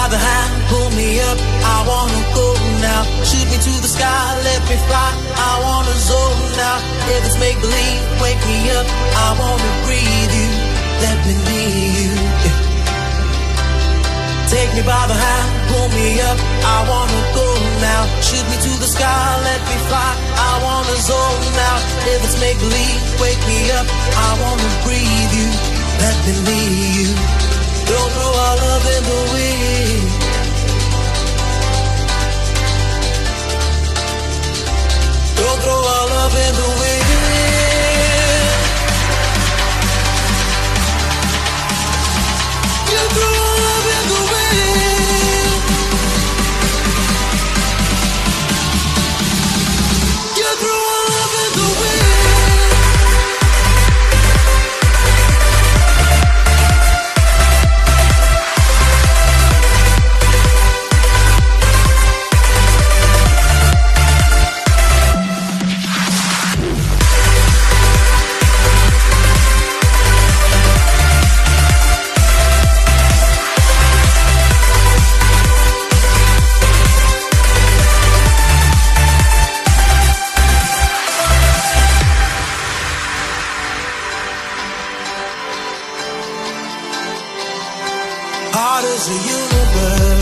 by the hand, pull me up, I wanna go now. Shoot me to the sky, let me fly, I wanna zone now. If it's make-believe, wake me up, I wanna breathe you, let me need you, yeah. Take me by the hand, pull me up, I wanna go now. Shoot me to the sky, let me fly, I wanna zone now. If it's make-believe, wake me up, I wanna breathe you, let me need you. Don't throw our love in the wind. Don't throw our love in the wind. You throw our love in the wind. You throw our love in the wind. Heart is a universe.